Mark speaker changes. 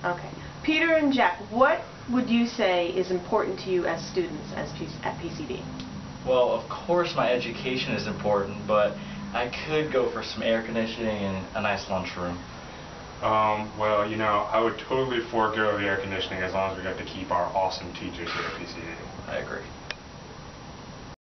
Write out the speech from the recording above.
Speaker 1: Okay. Peter and Jack, what would you say is important to you as students at PCD?
Speaker 2: Well, of course my education is important, but I could go for some air conditioning and a nice lunchroom.
Speaker 3: Well, you know, I would totally forego the air conditioning as long as we got to keep our awesome teachers here at PCD.
Speaker 2: I agree.